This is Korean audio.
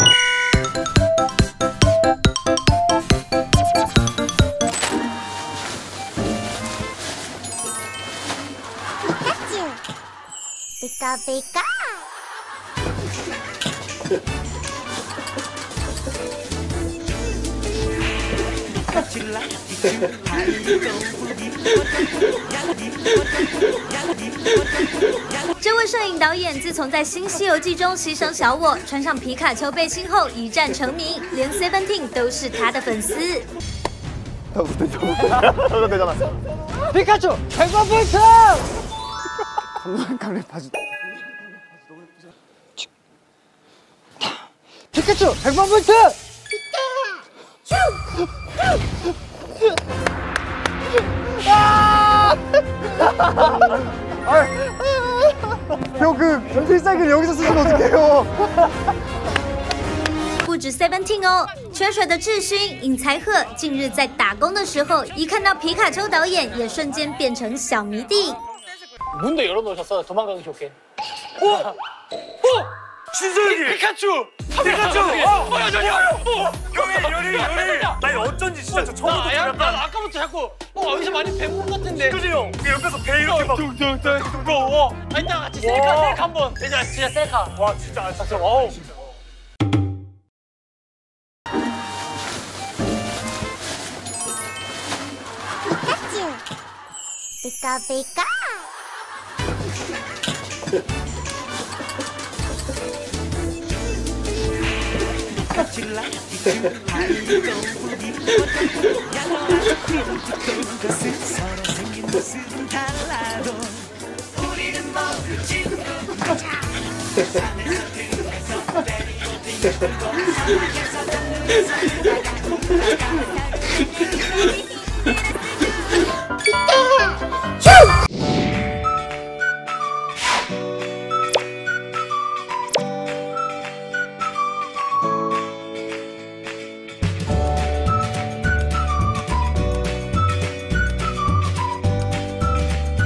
피카 피카. 这位摄影导演自从在《新西游记》中牺牲小我，穿上皮卡丘背心后一战成名，连 Seventeen 都是他的粉丝。 피카츄 100만 포인트! 강력 봐주. 피카츄 100만 포인트! 형 그 필살기를 여기서 쓰시면 어떡해요? 不止 Seventeen 哦，泉水的智勋尹才赫近日在打工的时候，一看到皮卡丘导演，也瞬间变成小迷弟。 문도 열어놓으셨어. 도망가기 좋게. 신서연이! 피카츄! 피카츄! 형이 열이! 나 어쩐지 진짜 저 처음부터 나 아까부터 자꾸 어디서 많이 뵌 것 같은데. 그지 형? 옆에서 배 이렇게 막 둥둥둥. 이따 같이 셀카 한번. 진짜 셀카. 와 진짜 진짜 와우. 피카 피카. 피카.